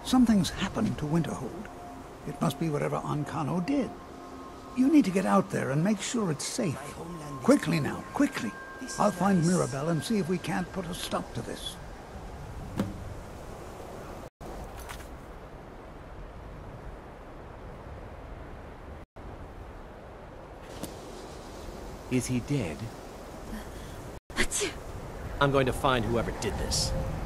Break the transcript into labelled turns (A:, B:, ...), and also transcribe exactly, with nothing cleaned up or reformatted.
A: Something's happened to Winterhold. It must be whatever Ancano did. You need to get out there and make sure it's safe. Quickly now, quickly. I'll find Mirabelle and see if we can't put a stop to this.
B: Is he dead? I'm going to find whoever did this.